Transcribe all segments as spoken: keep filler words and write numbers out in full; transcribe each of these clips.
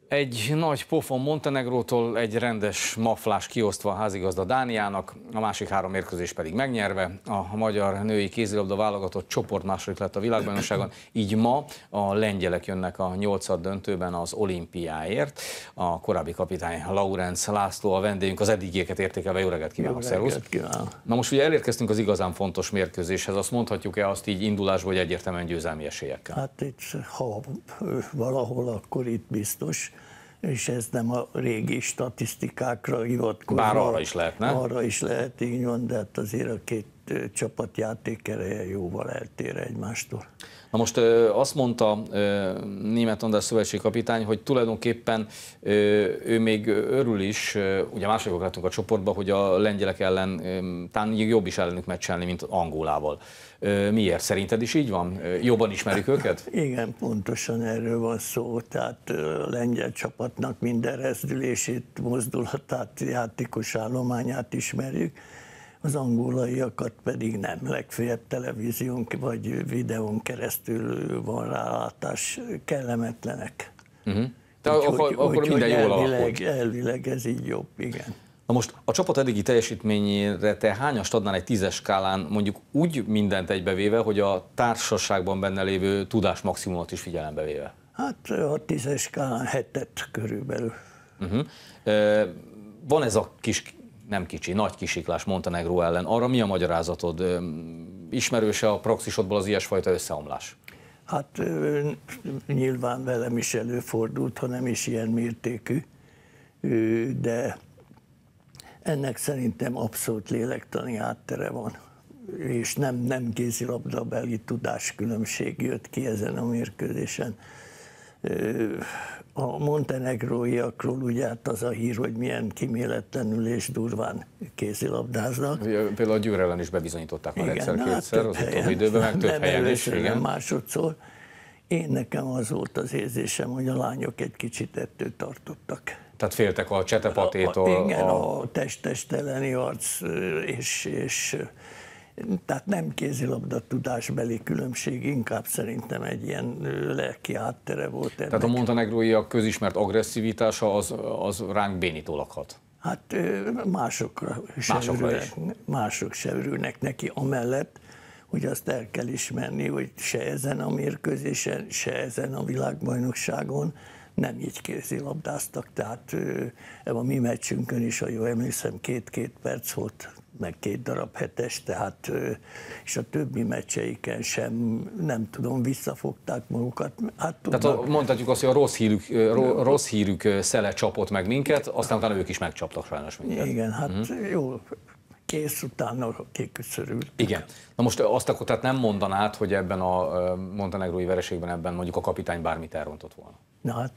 Egy nagy pofon Montenegrótól, egy rendes maflás kiosztva a házigazda Dániának, a másik három mérkőzés pedig megnyerve. A magyar női kézilabda válogatott csoportmásodik lett a világbajnokságon, így ma a lengyelek jönnek a nyolcad döntőben az olimpiáért. A korábbi kapitány Laurenc László a vendégünk, az eddigieket értékelve. Jó reggelt kívánok, szervusz! Na most ugye elérkeztünk az igazán fontos mérkőzéshez, azt mondhatjuk-e azt így indulásból, hogy egyértelműen győzelmi esélyekkel? Hát itt, ha valahol, akkor itt biztos, és ez nem a régi statisztikákra hivatkozva. Bár arra is lehetne. Arra is lehet, így van, de hát azért a két csapat játékereje jóval eltér egymástól. Na most azt mondta Németh András szövetségkapitány, hogy tulajdonképpen ő még örül is, ugye másodikok lettünk a csoportban, hogy a lengyelek ellen talán jobb is ellenük meccselni, mint Angolával. Miért? Szerinted is így van? Jobban ismerik őket? Igen, pontosan erről van szó. Tehát a lengyel csapatnak minden rezdülését, mozdulatát, játékos állományát ismerjük. Az angolaiakat pedig nem, legfeljebb televízión vagy videón keresztül van rálátás, kellemetlenek. Uh-huh. De úgy, akkor, hogy, akkor minden jól alakult. Elvileg ez így jobb, igen. Na most a csapat eddigi teljesítményére te hányast adnál egy tízes skálán, mondjuk úgy mindent egybevéve, hogy a társaságban benne lévő tudás maximumot is figyelembe véve? Hát a tízes skálán hetet körülbelül. Uh-huh. Van ez a kis, nem kicsi, nagy kisiklás Montenegró ellen. Arra mi a magyarázatod? Ismerőse a praxisodból az ilyesfajta összeomlás? Hát nyilván velem is előfordult, ha nem is ilyen mértékű, de ennek szerintem abszolút lélektani háttere van, és nem, nem kézilabdabeli tudáskülönbség jött ki ezen a mérkőzésen. A montenegróiakról ugye hát az a hír, hogy milyen kíméletlenül és durván kézilabdáznak. Például a Győr ellen is bebizonyították már egyszer-kétszer, hát az utóbbi időben, meg több helyen is. Igen, másodszor. Én nekem az volt az érzésem, hogy a lányok egy kicsit ettől tartottak. Tehát féltek a csetepatétól? Igen, a, a test-test elleni arc, és, és tehát nem kézilabda tudásbeli különbség, inkább szerintem egy ilyen lelki háttere volt ennek. Tehát a montenegróiak közismert agresszivitása az, az ránk bénítólag hat? Hát másokra se Másokra örülnek, is. mások se örülnek neki, amellett, hogy azt el kell ismerni, hogy se ezen a mérkőzésen, se ezen a világbajnokságon nem így kézilabdáztak, tehát a mi meccsünkön is, ha jól emlékszem, két-két perc volt, meg két darab hetes, tehát és a többi meccseiken sem, nem tudom, visszafogták magukat. Hát, tehát a, mondhatjuk azt, hogy a rossz hírük, rossz hírük szele csapott meg minket, aztán utána ők is megcsaptak sajnos minket. Igen, hát uh-huh. Jó, kész utána kiküszörült. Igen. Na most azt akkor tehát nem mondanád, hogy ebben a montenegrói vereségben ebben mondjuk a kapitány bármit elrontott volna? Na hát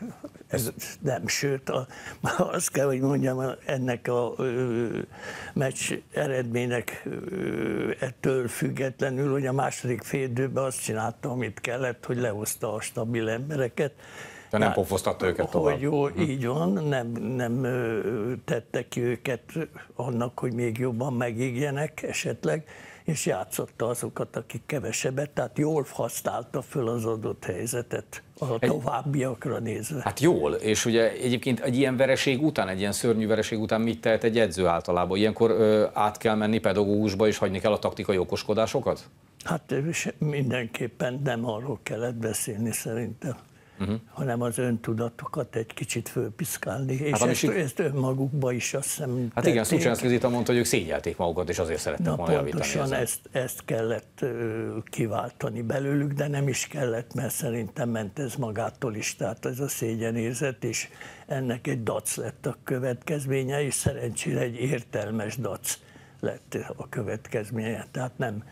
ez nem, sőt, a, azt kell, hogy mondjam, ennek a ö, meccs eredménynek ö, ettől függetlenül, hogy a második félidőben azt csinálta, amit kellett, hogy lehozta a stabil embereket. De nem pofoztatta őket tovább. Hogy jó, így van, nem, nem tette ki őket annak, hogy még jobban megégjenek esetleg, és játszotta azokat, akik kevesebbet, tehát jól használta föl az adott helyzetet a továbbiakra nézve. Hát jól, és ugye egyébként egy ilyen vereség után, egy ilyen szörnyű vereség után mit tehet egy edző általában? Ilyenkor ö, át kell menni pedagógusba, és hagyni kell a taktikai okoskodásokat? Hát mindenképpen nem arról kellett beszélni szerintem. Uh-huh. hanem az öntudatokat egy kicsit fölpiszkálni, és hát, ezt, ezt önmagukba is azt hiszem Hát tették. Igen, Szucsánszky Zita mondta, hogy ők szégyelték magukat, és azért szerettek Na, volna javítani. Pontosan ezt, ezt kellett uh, kiváltani belőlük, de nem is kellett, mert szerintem ment ez magától is, tehát ez a szégyenérzet, és ennek egy dac lett a következménye, és szerencsére egy értelmes dac lett a következménye, tehát nem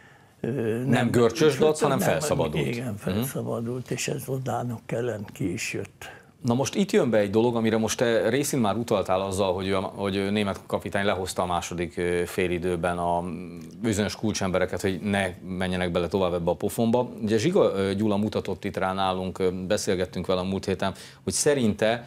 Nem, nem görcsös dac, hanem nem, felszabadult. Igen, felszabadult, uh-huh. és ez odának ellen ki is jött. Na most itt jön be egy dolog, amire most te részint már utaltál azzal, hogy, hogy Németh kapitány lehozta a második félidőben a bizonyos kulcsembereket, hogy ne menjenek bele tovább ebbe a pofonba. Ugye Zsiga Gyula mutatott itt rá nálunk, beszélgettünk vele a múlt héten, hogy szerinte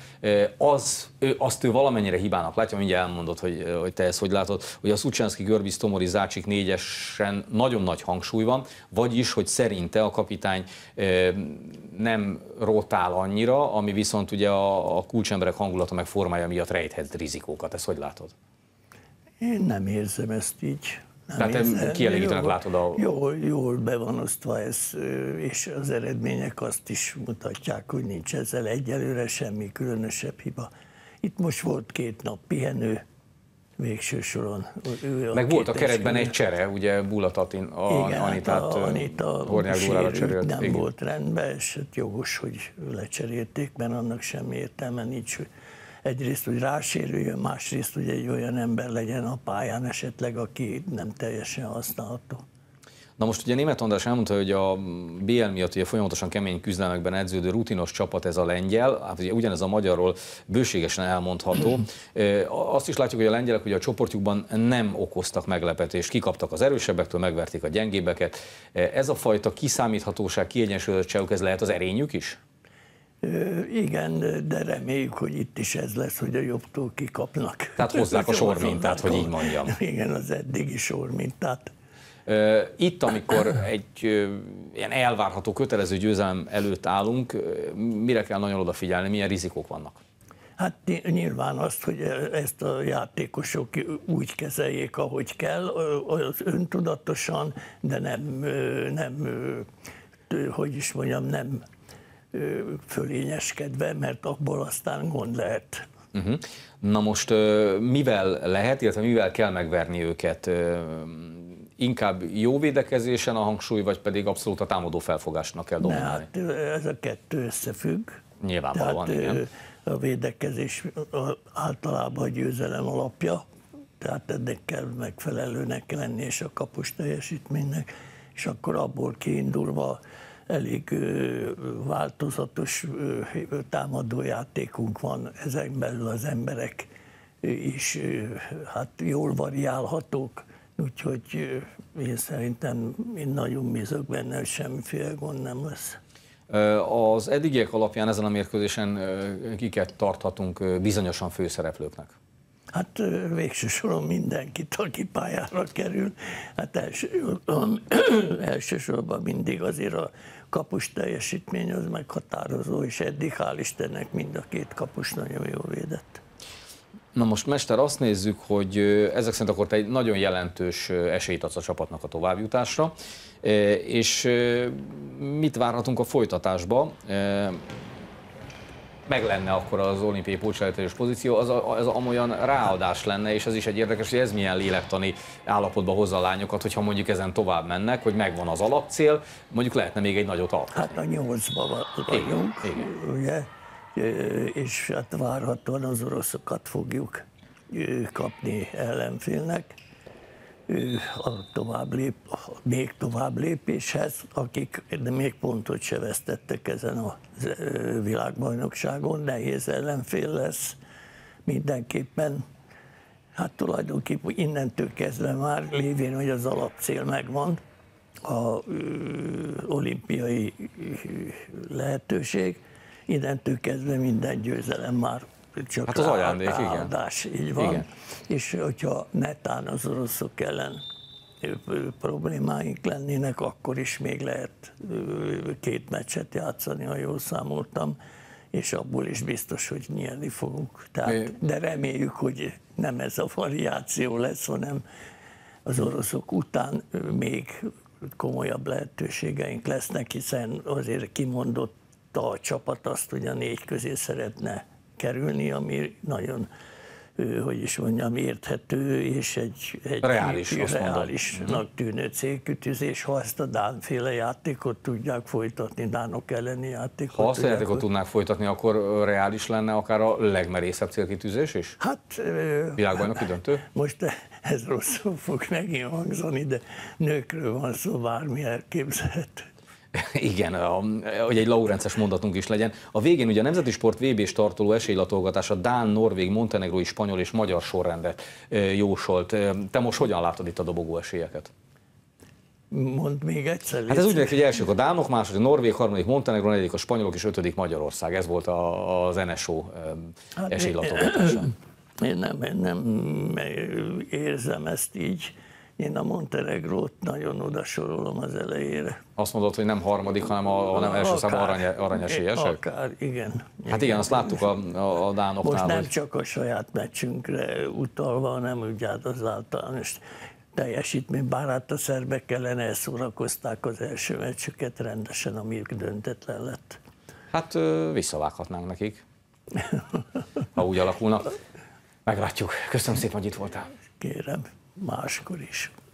az, azt ő valamennyire hibának látja, mindjárt elmondod, hogy, hogy te ezt hogy látod, hogy a Szucsánszky, Görbisz, Tomori, Zácsik négyesen nagyon nagy hangsúly van, vagyis, hogy szerinte a kapitány nem rotál annyira, ami viszont viszont ugye a, a kulcsemberek hangulata meg formája miatt rejthet rizikókat. Ezt hogy látod? Én nem érzem ezt így. Nem Tehát te kielégítenek látod a... Jól, jól be van osztva ez, és az eredmények azt is mutatják, hogy nincs ezzel egyelőre semmi különösebb hiba. Itt most volt két nap pihenő, végső soron. Ő Meg volt a keretben egy csere, ugye Bulat Atin, a, igen, Anitát Anita Hornyák Dórára cserélt. Nem igen. volt rendben, és hát jogos, hogy lecserélték, mert annak semmi értelme nincs, hogy egyrészt, hogy rásérüljön, másrészt, hogy egy olyan ember legyen a pályán esetleg, aki nem teljesen használható. Na most ugye Németh András elmondta, hogy a bé el miatt ugye folyamatosan kemény küzdelmekben edződő rutinos csapat ez a lengyel, hát ugye ugyanez a magyarról bőségesen elmondható. Azt is látjuk, hogy a lengyelek ugye a csoportjukban nem okoztak meglepetést, kikaptak az erősebbektől, megverték a gyengébbeket. Ez a fajta kiszámíthatóság, kiegyensúlyozottságuk, ez lehet az erényük is? Igen, de reméljük, hogy itt is ez lesz, hogy a jobbtól kikapnak. Tehát hozzák a sormintát, hogy így mondjam. Igen, az eddigi sormintát. Itt, amikor egy ilyen elvárható, kötelező győzelem előtt állunk, mire kell nagyon odafigyelni, milyen rizikók vannak? Hát nyilván azt, hogy ezt a játékosok úgy kezeljék, ahogy kell, az öntudatosan, de nem, nem hogy is mondjam, nem fölényeskedve, mert abból aztán gond lehet. Uh-huh. Na most mivel lehet, illetve mivel kell megverni őket? Inkább jó védekezésen a hangsúly, vagy pedig abszolút a támadó felfogásnak kell dominálni? Ne, hát ez a kettő összefügg. Nyilvánvalóan, tehát, igen. A védekezés általában a győzelem alapja, tehát ennek kell megfelelőnek lenni, és a kapus teljesítménynek, és akkor abból kiindulva elég változatos támadójátékunk van, ezen belül az emberek is hát jól variálhatók, úgyhogy én szerintem én nagyon bízok benne, hogy semmiféle gond nem lesz. Az eddigiek alapján ezen a mérkőzésen kiket tarthatunk bizonyosan főszereplőknek? Hát végső soron mindenkit, aki pályára kerül. Hát első, elsősorban mindig azért a kapus teljesítmény az meghatározó, és eddig hál' Istennek mind a két kapus nagyon jól védett. Na most, mester, azt nézzük, hogy ezek szerint akkor te egy nagyon jelentős esélyt adsz a csapatnak a továbbjutásra, és mit várhatunk a folytatásba? Meg lenne akkor az olimpiai pótselejtezős pozíció, az, az amolyan ráadás lenne, és ez is egy érdekes, hogy ez milyen lélektani állapotba hozza a lányokat, hogyha mondjuk ezen tovább mennek, hogy megvan az alapcél, mondjuk lehetne még egy nagyot alkotni. Hát a nyolcban vagyunk, igen, ugye, és hát várhatóan az oroszokat fogjuk kapni ellenfélnek a tovább lép, még tovább lépéshez, akik még pontot se vesztettek ezen a világbajnokságon, nehéz ellenfél lesz mindenképpen. Hát tulajdonképpen innentől kezdve már lévén, hogy az alapcél megvan, a olimpiai lehetőség, innentől kezdve minden győzelem már csak hát az ajándék, ráadás, igen. így van. Igen. És hogyha netán az oroszok ellen problémáink lennének, akkor is még lehet két meccset játszani, ha jól számoltam, és abból is biztos, hogy nyerni fogunk. Tehát, de reméljük, hogy nem ez a variáció lesz, hanem az oroszok után még komolyabb lehetőségeink lesznek, hiszen azért kimondott a csapat azt, hogy a négy közé szeretne kerülni, ami nagyon, hogy is mondjam, érthető, és egy, egy reális, reálisnak tűnő célkütőzés, ha ezt a dánféle játékot tudják folytatni, dánok elleni játékot. Ha azt a játékot hogy... tudnák folytatni, akkor reális lenne akár a legmerészebb célkitűzés is? Hát... Világbajnoki döntő? Most ez rosszul fog megint hangzani, de nőkről van szó, bármi elképzelhető. Igen, a, hogy egy laurences mondatunk is legyen. A végén ugye a Nemzeti Sport vé bé startoló esélylatolgatása dán, norvég, montenegrói, spanyol és magyar sorrendet jósolt. Te most hogyan látod itt a dobogó esélyeket? Mondd még egyszer. Hát ez úgy néz ki, hogy elsők a dánok, második a norvég, harmadik Montenegró, negyedik a spanyolok és ötödik Magyarország. Ez volt a, az en es o hát esélylatolgatása. Én nem, én nem érzem ezt így. Én a Montenegrót nagyon oda sorolom az elejére. Azt mondod, hogy nem harmadik, hanem a, a nem első számú arany, aranyesélyesek? Akár, igen. Hát igen, igen, azt láttuk a, a, a dánoknál. Most nem hogy... csak a saját meccsünkre utalva, hanem úgy az általános teljesítmény, bár hát a szerbek ellen elszórakozták az első meccsüket rendesen, amíg döntetlen lett. Hát visszavághatnánk nekik, ha úgy alakulnak. Meglátjuk. Köszönöm szépen, hogy itt voltál. Kérem, máskor is.